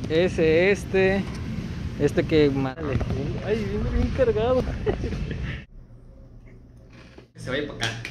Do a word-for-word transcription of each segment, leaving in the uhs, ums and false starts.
Ese, este, este que... Ay, viene bien cargado. Que se vaya para acá.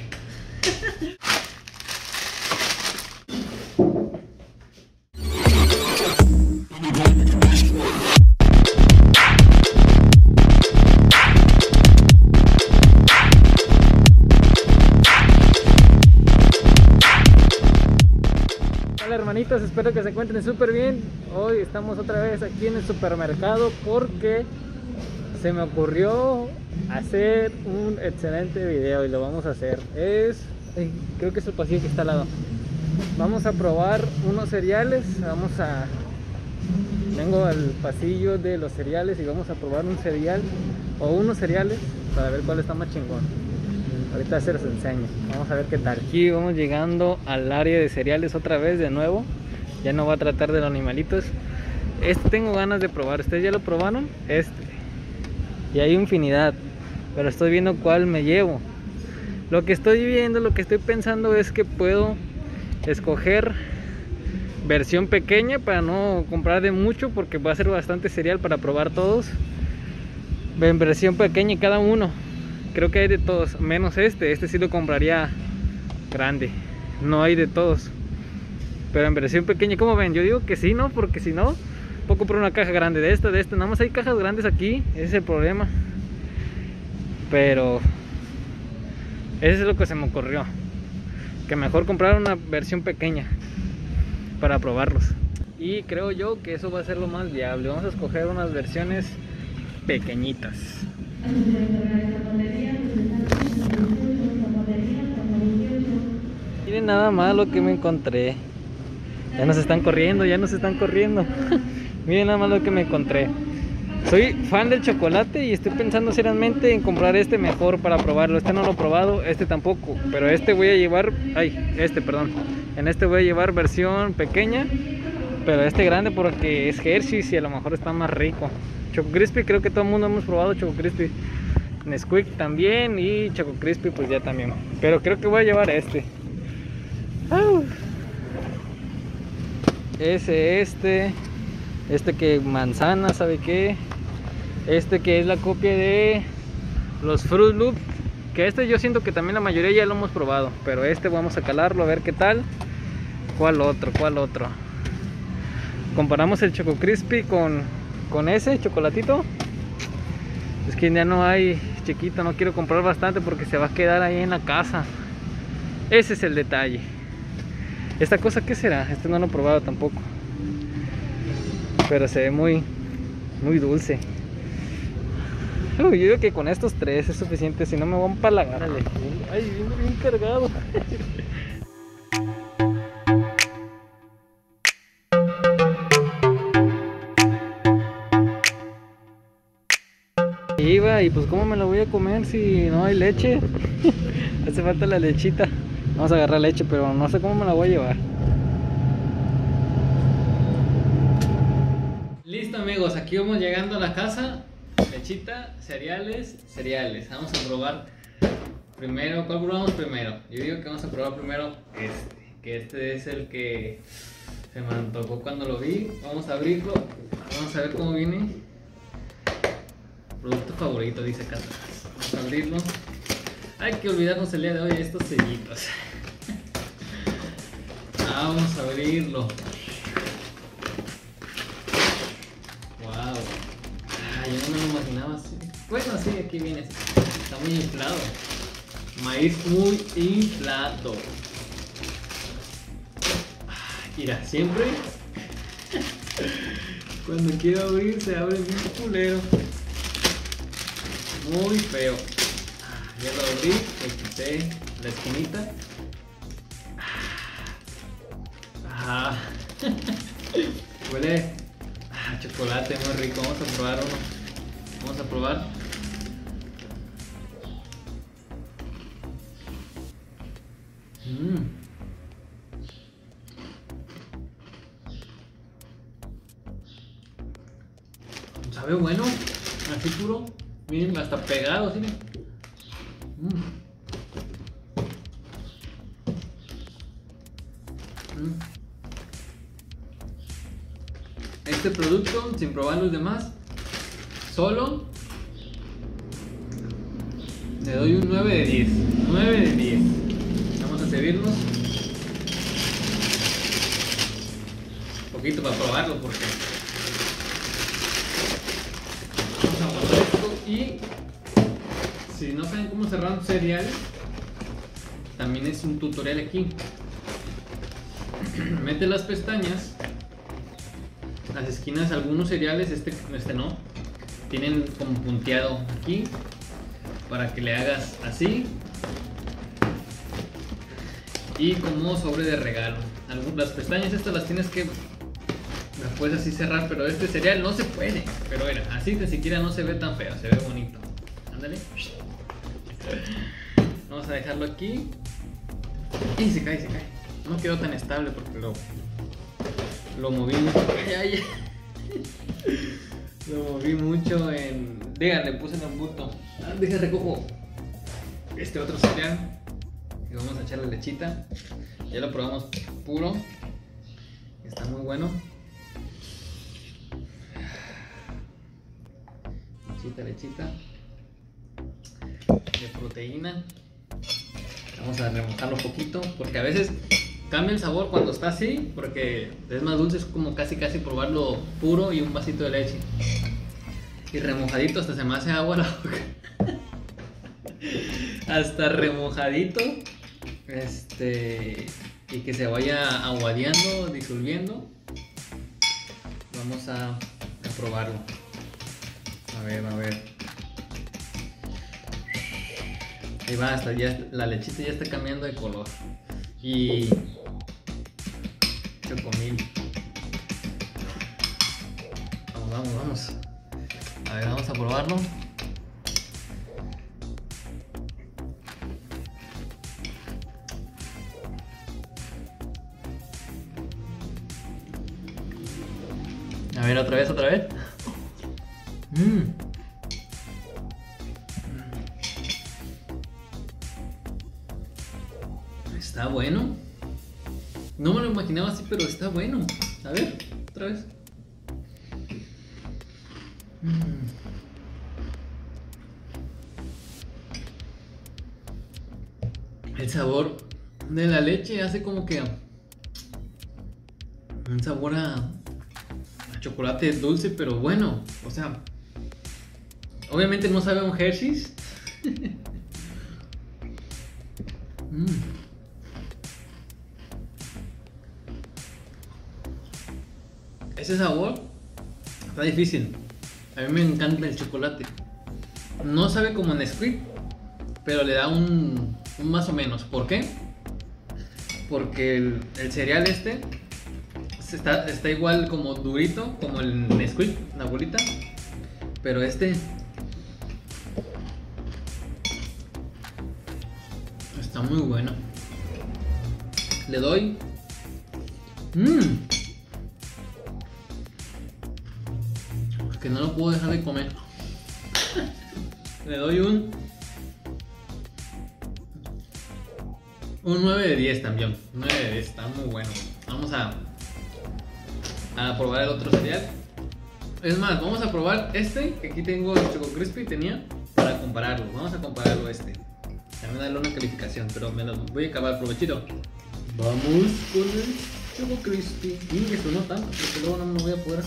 Hola hermanitos, espero que se encuentren súper bien. Hoy estamos otra vez aquí en el supermercado porque se me ocurrió hacer un excelente video y lo vamos a hacer. Es, ay, creo que es el pasillo que está al lado. Vamos a probar unos cereales. Vamos a... Vengo al pasillo de los cereales y vamos a probar un cereal o unos cereales para ver cuál está más chingón. Ahorita se los enseño, vamos a ver qué tal. Aquí vamos llegando al área de cereales otra vez de nuevo. Ya no va a tratar de los animalitos. Este tengo ganas de probar, ¿ustedes ya lo probaron? Este. Y hay infinidad, pero estoy viendo cuál me llevo. Lo que estoy viendo, lo que estoy pensando es que puedo escoger versión pequeña para no comprar de mucho, porque va a ser bastante cereal para probar todos. En versión pequeña y cada uno. Creo que hay de todos, menos este. Este sí lo compraría grande. No hay de todos. Pero en versión pequeña, ¿cómo ven? Yo digo que sí, ¿no? Porque si no, puedo comprar una caja grande de esta, de esta. Nada más hay cajas grandes aquí. Ese es el problema. Pero ese es lo que se me ocurrió. Que mejor comprar una versión pequeña para probarlos. Y creo yo que eso va a ser lo más viable. Vamos a escoger unas versiones pequeñitas. Miren nada más lo que me encontré. Ya nos están corriendo, ya nos están corriendo. Miren nada más lo que me encontré. Soy fan del chocolate y estoy pensando seriamente en comprar este mejor para probarlo. Este no lo he probado, este tampoco. Pero este voy a llevar, ay, este perdón. En este voy a llevar versión pequeña, pero este grande porque es Hershey's y a lo mejor está más rico. Choco Crispy, creo que todo el mundo hemos probado Choco Crispy. Nesquik también y Choco Crispy pues ya también. Pero creo que voy a llevar este. Uh. Ese, este, este que manzana, ¿sabe qué? Este que es la copia de los Fruit Loops. Que este yo siento que también la mayoría ya lo hemos probado. Pero este vamos a calarlo a ver qué tal. ¿Cuál otro? ¿Cuál otro? Comparamos el Choco Crispy con, con ese chocolatito. Es que ya no hay chiquito, no quiero comprar bastante porque se va a quedar ahí en la casa. Ese es el detalle. ¿Esta cosa qué será? Este no lo he probado tampoco. Pero se ve muy, muy dulce. Uy, yo digo que con estos tres es suficiente, si no me van para la gana. Ay, viene bien cargado. Iba y pues cómo me lo voy a comer si no hay leche. Hace falta la lechita. Vamos a agarrar leche, pero no sé cómo me la voy a llevar. Listo amigos, aquí vamos llegando a la casa. Lechita, cereales, cereales. Vamos a probar primero. ¿Cuál probamos primero? Yo digo que vamos a probar primero este. Que este es el que se me antojó cuando lo vi. Vamos a abrirlo. Vamos a ver cómo viene. Producto favorito, dice acá atrás. Vamos a abrirlo. Hay que olvidarnos el día de hoy de estos sellitos. Vamos a abrirlo. Wow. Ah, yo no me lo imaginaba así. Bueno, sí, aquí viene. Está muy inflado. Maíz muy inflado. Ah, mira, siempre cuando quiero abrir se abre bien culero. Muy feo. Ya lo abrí, le quité la esquinita. Ah, huele a chocolate muy rico. Vamos a probar uno. Vamos a probar. Mm. Sabe bueno, así puro. Miren, hasta pegado, ¿sí? Mm. Mm. este producto sin probar los demás. Solo le doy un nueve de diez. nueve de diez. Vamos a servirnos un poquito para probarlo porque vamos a guardar esto. Y si no saben cómo cerrar un cereal, también es un tutorial aquí. Mete las pestañas, las esquinas, algunos cereales, este, este no, tienen como punteado aquí para que le hagas así y como sobre de regalo. Las pestañas estas las tienes que, las puedes así cerrar, pero este cereal no se puede. Pero mira, así ni siquiera no se ve tan feo, se ve bonito. Ándale. Vamos a dejarlo aquí y se cae, se cae. No quedó tan estable porque lo lo moví mucho. Ay, ay, ay. Lo moví mucho en... Digan, le puse en un punto. Ah, deja recojo este otro cereal y vamos a echarle lechita. Ya lo probamos puro. Está muy bueno. Lechita, lechita de proteína. Vamos a remojarlo un poquito porque a veces cambia el sabor cuando está así, porque es más dulce, es como casi casi probarlo puro y un vasito de leche. Y remojadito hasta se me hace agua la boca. Hasta remojadito. Este. Y que se vaya aguadeando, disolviendo. Vamos a, a probarlo. A ver, a ver. Ahí va, hasta ya la lechita ya está cambiando de color. Y chocomil. Vamos, vamos, vamos. A ver, vamos a probarlo. A ver, otra vez, otra vez. Mmm. Está bueno. No me lo imaginaba así, pero está bueno. A ver, otra vez. Mm. El sabor de la leche hace como que un sabor a, a chocolate dulce, pero bueno. O sea, obviamente no sabe a un Hershey's. mm. Ese sabor está difícil. A mí me encanta el chocolate. No sabe como Nesquik, pero le da un, un más o menos. ¿Por qué? Porque el, el cereal este está, está igual como durito como el Nesquik, la bolita. Pero este está muy bueno. Le doy... Mmm. Que no lo puedo dejar de comer. Le doy un un nueve de diez también. nueve de diez, está muy bueno. Vamos a a probar el otro cereal. Es más, vamos a probar este que aquí tengo, el Choco Crispy tenía, para compararlo. Vamos a compararlo a este. También darle una calificación, pero me lo voy a acabar, provechito. Vamos con el Choco Crispy. Y eso no tanto, porque luego no me lo voy a poder.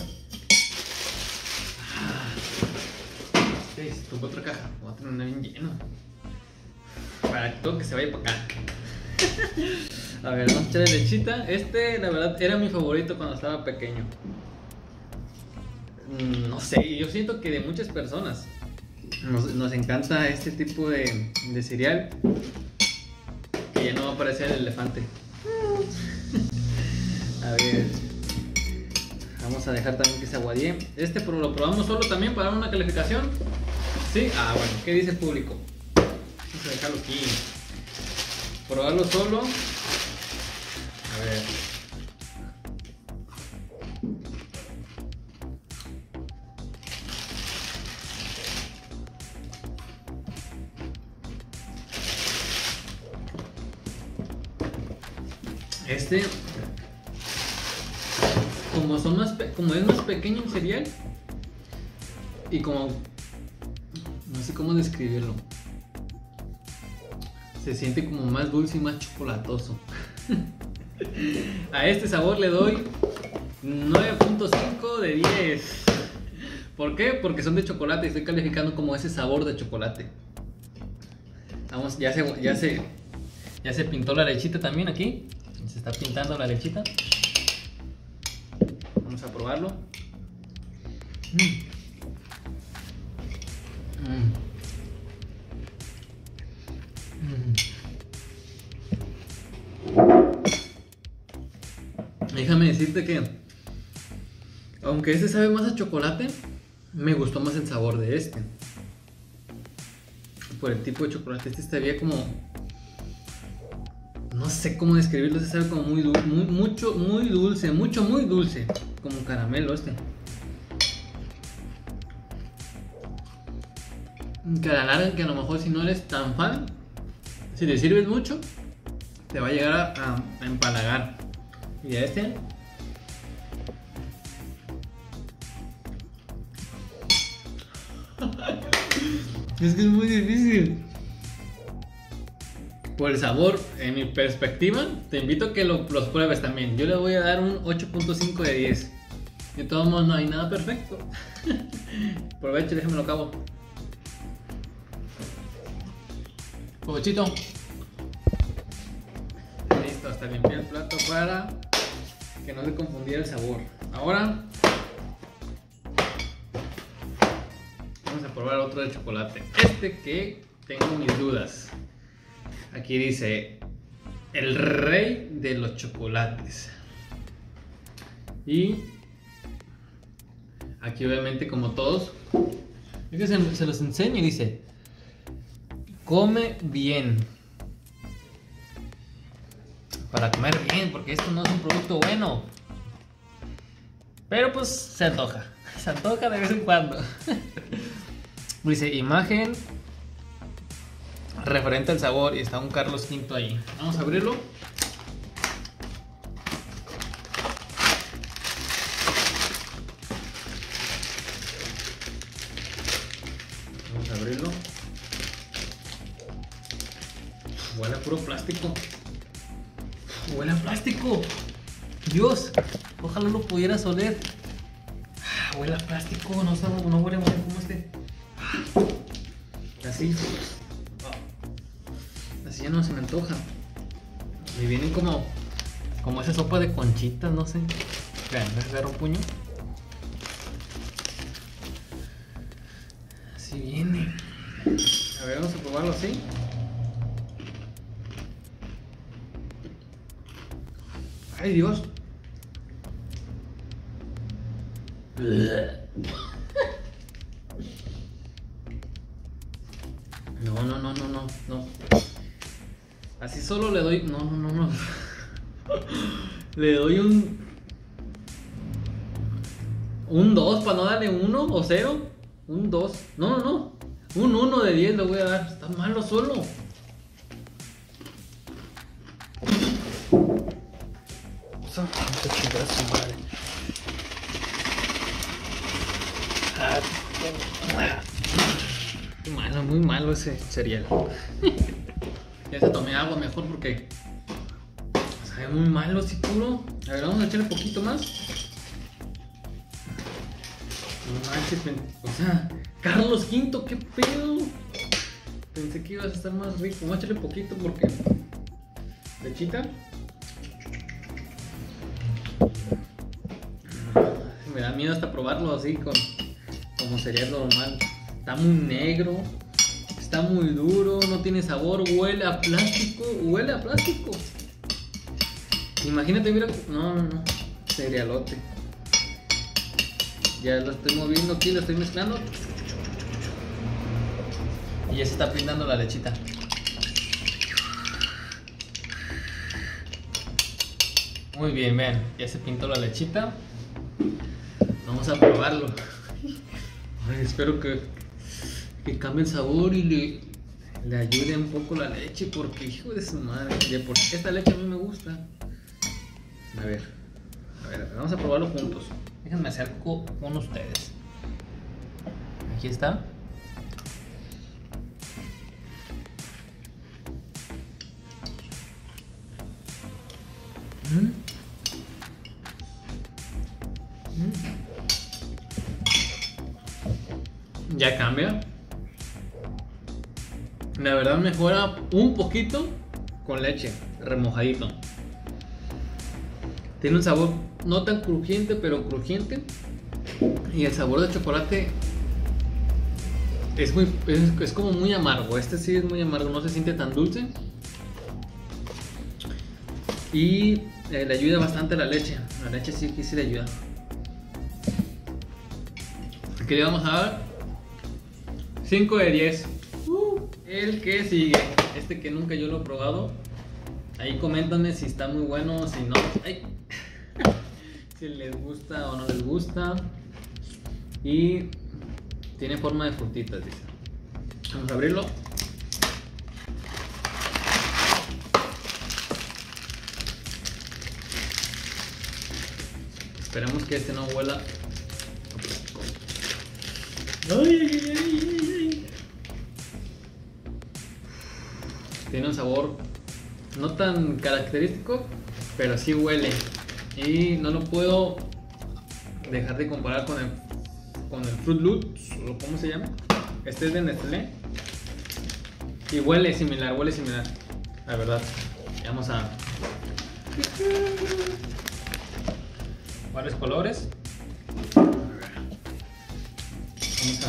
Tocó otra caja, voy a tener una bien lleno para que todo que se vaya para acá. A ver, vamos a echarle lechita. Este, la verdad, era mi favorito cuando estaba pequeño. No sé, yo siento que de muchas personas nos, nos encanta este tipo de, de cereal. Que ya no va a aparecer el elefante. A ver, vamos a dejar también que se aguadee. Este lo probamos solo también para dar una calificación. ¿Sí? Ah, bueno, ¿qué dice el público? Vamos a dejarlo aquí. Probarlo solo. A ver. Este, como son más pe- como es más pequeño el cereal y como no sé cómo describirlo, se siente como más dulce y más chocolatoso. A este sabor le doy nueve punto cinco de diez. ¿Por qué? Porque son de chocolate y estoy calificando como ese sabor de chocolate. Vamos, ya se, ya se, ya se pintó la lechita también aquí. Se está pintando la lechita. Vamos a probarlo. Mm. Mm. Mm. Déjame decirte que, aunque este sabe más a chocolate, me gustó más el sabor de este. Por el tipo de chocolate, este sabía como, no sé cómo describirlo, este sabe como muy dulce, muy, mucho, muy dulce, mucho, muy dulce, como un caramelo este. Que a la larga, que a lo mejor si no eres tan fan, si le sirves mucho, te va a llegar a, a, a empalagar. Y a este es que es muy difícil. Por el sabor, en mi perspectiva, te invito a que lo, los pruebes también. Yo le voy a dar un ocho punto cinco de diez. De todos modos, no hay nada perfecto. Aprovecho y déjame lo acabo. Provechito. Listo, hasta limpiar el plato para que no le confundiera el sabor. Ahora vamos a probar otro de chocolate. Este que tengo mis dudas. Aquí dice el rey de los chocolates. Y aquí obviamente, como todos, es que se, se los enseño y dice: come bien. Para comer bien, porque esto no es un producto bueno. Pero pues se antoja. Se antoja de vez en cuando. Dice imagen referente al sabor y está un Carlos quinto ahí. Vamos a abrirlo. Vamos a abrirlo. Huele a puro plástico. Huele a plástico. Dios, ojalá lo pudieras oler. Huele a plástico, no, no, no huele muy bien como este. Así. Así ya no se me antoja. Me vienen como como esa sopa de conchitas, no sé. Vean, voy a agarrar un puño. Así viene. A ver, vamos a probarlo así. Ay, Dios. No, no, no, no, no, no. Así solo le doy. No, no, no, no. Le doy un. Un dos para no darle uno o cero. Un dos. No, no, no. Un uno de diez le voy a dar. Está malo solo. Muy malo, muy malo ese cereal. Ya se tomé agua mejor porque sabe muy malo así puro. A ver, vamos a echarle un poquito más. No manches, o sea, Carlos quinto, qué pedo. Pensé que ibas a estar más rico. Vamos a echarle un poquito porque lechita. Me da miedo hasta probarlo así con, como cereal normal. Está muy negro, está muy duro, no tiene sabor, huele a plástico, huele a plástico. Imagínate, mira, no, no, no, cerealote. Ya lo estoy moviendo aquí, lo estoy mezclando. Y ya se está pintando la lechita. Muy bien, vean, ya se pintó la lechita. Vamos a probarlo. Ay, espero que, que cambie el sabor y le, le ayude un poco la leche, porque hijo de su madre, de por esta leche a mí me gusta. A ver, a ver, vamos a probarlo juntos. Déjenme acerco con ustedes. Aquí está. Mm. Mm. Ya cambia. La verdad mejora un poquito con leche, remojadito. Tiene un sabor no tan crujiente, pero crujiente. Y el sabor de chocolate es, muy, es, es como muy amargo. Este sí es muy amargo, no se siente tan dulce. Y eh, le ayuda bastante la leche. La leche sí que sí le ayuda. Aquí le vamos a dar cinco de diez. Uh, el que sigue, este que nunca yo lo he probado. Ahí coméntanme si está muy bueno, si no. Ay. Si les gusta o no les gusta. Y tiene forma de frutitas, dice. Vamos a abrirlo. Esperemos que este no huela. Ay, ay, ay, ay. Tiene un sabor no tan característico, pero sí huele. Y no lo puedo dejar de comparar con el, con el Fruit Loops, o ¿cómo se llama? Este es de Nestlé. Y huele similar, huele similar. La verdad. Vamos a... varios colores. Vamos a,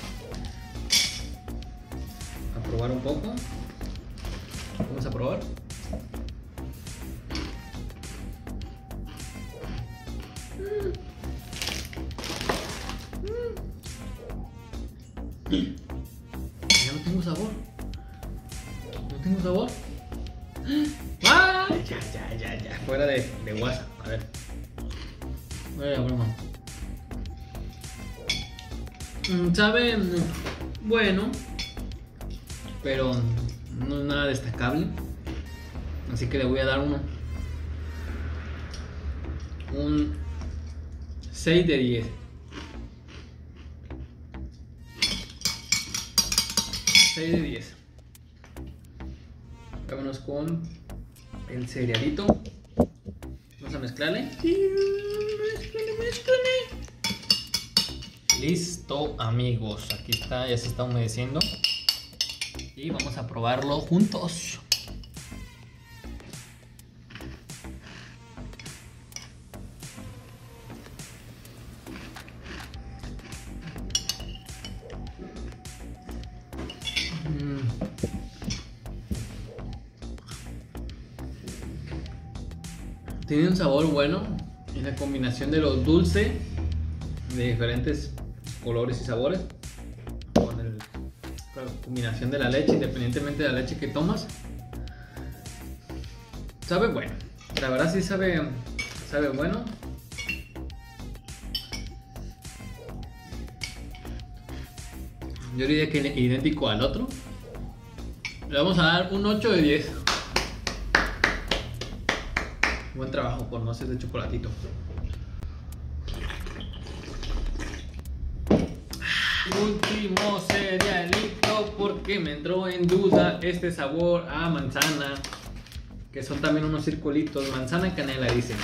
a probar un poco. Vamos a probar. Ya no tengo sabor. No tengo sabor. ¡Ah! Ya, ya, ya, ya. Fuera de, de WhatsApp. A ver. Vaya broma. Sabe bueno, pero no es nada destacable. Así que le voy a dar uno. Un seis de diez. seis de diez. Vámonos con el cerealito. Vamos a mezclarle. Listo, amigos. Aquí está, ya se está humedeciendo. Y vamos a probarlo juntos. Tiene un sabor bueno, es la combinación de lo dulce de diferentes colores y sabores con, el, con la combinación de la leche, independientemente de la leche que tomas. Sabe bueno, la verdad sí sabe, sabe bueno. Yo diría que idéntico al otro. Le vamos a dar un ocho de diez. Buen trabajo por no hacer de chocolatito. Último cerealito porque me entró en duda este sabor a manzana, que son también unos circulitos. Manzana canela dicen.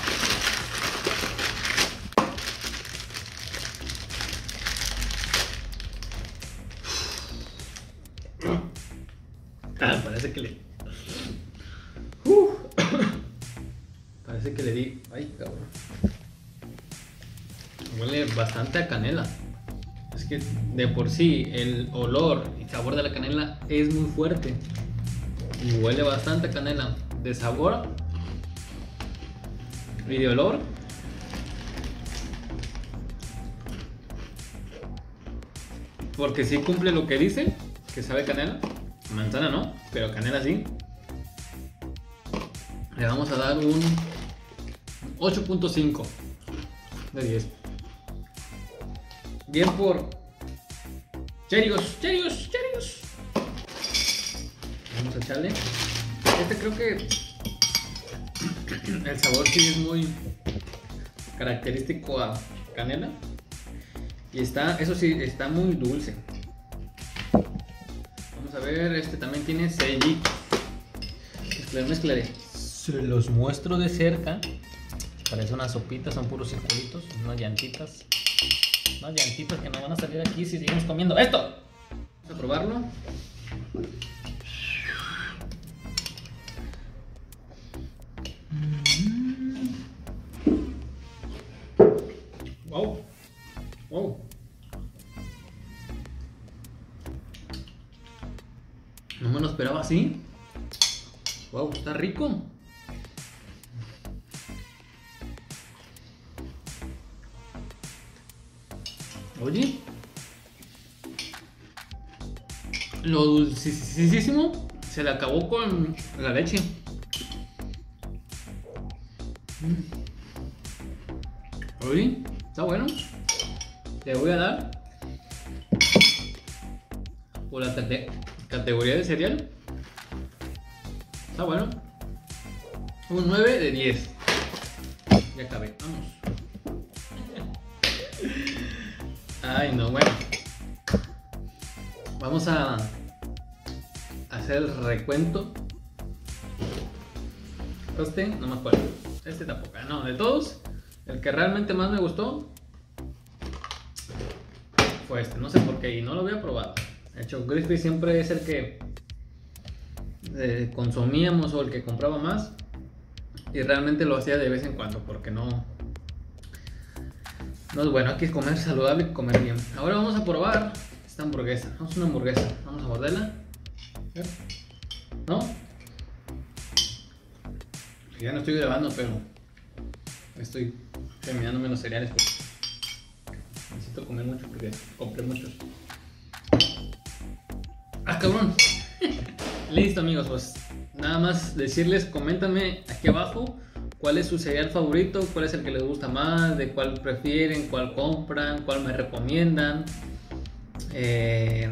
Ah, parece que le... Uh. Parece que le di... Ay, cabrón. Huele bastante a canela. Es que de por sí el olor y sabor de la canela es muy fuerte. Y huele bastante a canela. De sabor y de olor. Porque sí cumple lo que dice, que sabe canela. Manzana no, pero canela sí. Le vamos a dar un ocho punto cinco de diez. Bien por Cheerios, Cheerios, Cheerios. Vamos a echarle. Este creo que el sabor sí es muy característico a canela. Y está, eso sí, está muy dulce. Vamos a ver, este también tiene sellito. Mezclaré, mezclaré. Se los muestro de cerca. Parece una sopita, son puros circulitos, unas llantitas. Unas llantitas que no van a salir aquí si seguimos comiendo esto. Vamos a probarlo. Wow. Wow. No me lo esperaba así. Wow, está rico. Oye, lo dulcísimo se le acabó con la leche. Oye, está bueno. Le voy a dar por la cate categoría de cereal. Está bueno. Un nueve de diez. Ya acabé. Vamos. Ay, no, bueno. Vamos a hacer el recuento. Este, no me acuerdo. Este tampoco. No, de todos, el que realmente más me gustó fue este. No sé por qué y no lo había probado. De hecho, Crispy siempre es el que eh, consumíamos o el que compraba más. Y realmente lo hacía de vez en cuando porque no... No es bueno, aquí es comer saludable y comer bien. Ahora vamos a probar esta hamburguesa. Vamos a una hamburguesa. Vamos a morderla. ¿No? Ya no estoy grabando, pero estoy terminándome los cereales porque necesito comer mucho porque compré muchos. ¡Ah, cabrón! Listo, amigos, pues nada más decirles, coméntame aquí abajo cuál es su cereal favorito, cuál es el que les gusta más, de cuál prefieren, cuál compran, cuál me recomiendan, eh,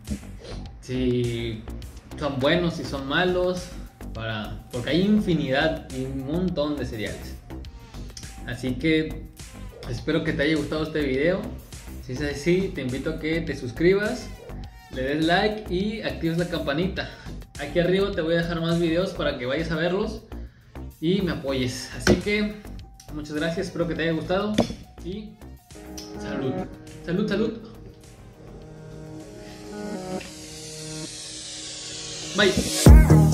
si son buenos, si son malos, para, porque hay infinidad y un montón de cereales. Así que espero que te haya gustado este video. Si es así, te invito a que te suscribas, le des like y actives la campanita. Aquí arriba te voy a dejar más videos para que vayas a verlos y me apoyes. Así que muchas gracias, espero que te haya gustado y salud, salud, salud. Bye.